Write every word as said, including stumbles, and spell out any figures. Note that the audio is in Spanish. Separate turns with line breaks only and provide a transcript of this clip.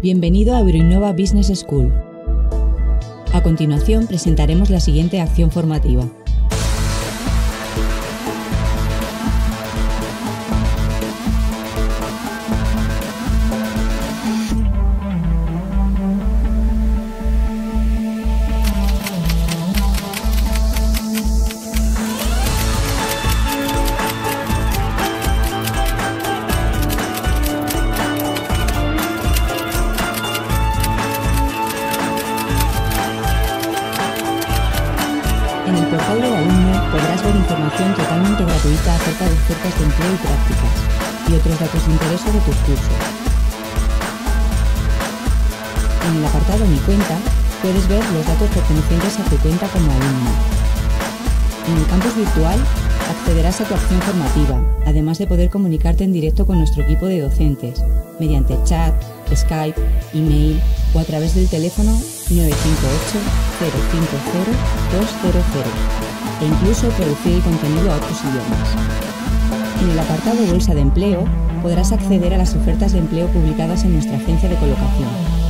Bienvenido a Euroinnova Business School. A continuación presentaremos la siguiente acción formativa. En el portal del alumno podrás ver información totalmente gratuita acerca de ofertas de empleo y prácticas, y otros datos de interés sobre tus cursos. En el apartado Mi cuenta puedes ver los datos pertenecientes a tu cuenta como alumno. En el campus virtual accederás a tu acción formativa, además de poder comunicarte en directo con nuestro equipo de docentes, mediante chat, Skype, email o a través del teléfono nueve cinco ocho, cero cinco cero, dos cero cero e incluso traducir el contenido a otros idiomas. En el apartado Bolsa de Empleo podrás acceder a las ofertas de empleo publicadas en nuestra agencia de colocación.